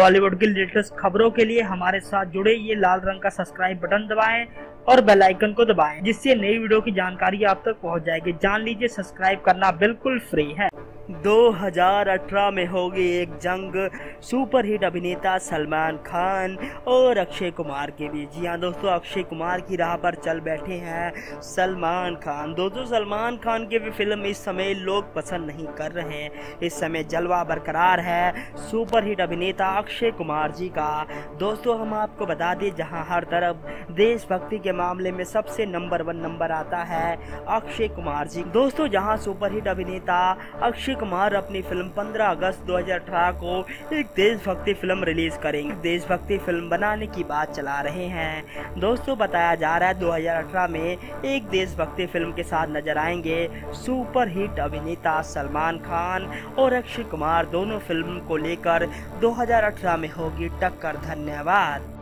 बॉलीवुड की लेटेस्ट खबरों के लिए हमारे साथ जुड़े, ये लाल रंग का सब्सक्राइब बटन दबाएं और बेल आइकन को दबाएं, जिससे नई वीडियो की जानकारी आप तक पहुंच जाएगी। जान लीजिए, सब्सक्राइब करना बिल्कुल फ्री है। 2018 में होगी एक जंग सुपरहिट अभिनेता सलमान खान और अक्षय कुमार के बीच। जी हाँ दोस्तों, अक्षय कुमार की राह पर चल बैठे हैं सलमान खान। दोस्तों, सलमान खान की भी फिल्म इस समय लोग पसंद नहीं कर रहे हैं। इस समय जलवा बरकरार है सुपरहिट अभिनेता अक्षय कुमार जी का। दोस्तों, हम आपको बता दें, जहां हर तरफ देशभक्ति के मामले में सबसे नंबर 1 नंबर आता है अक्षय कुमार जी। दोस्तों, जहां सुपरहिट अभिनेता अक्षय कुमार अपनी फिल्म 15 अगस्त 2018 को एक देशभक्ति फिल्म रिलीज करेंगे। देशभक्ति फिल्म बनाने की बात चला रहे हैं। दोस्तों, बताया जा रहा है 2018 में एक देशभक्ति फिल्म के साथ नजर आएंगे सुपरहिट अभिनेता सलमान खान और अक्षय कुमार। दोनों फिल्म को लेकर 2018 में होगी टक्कर। धन्यवाद।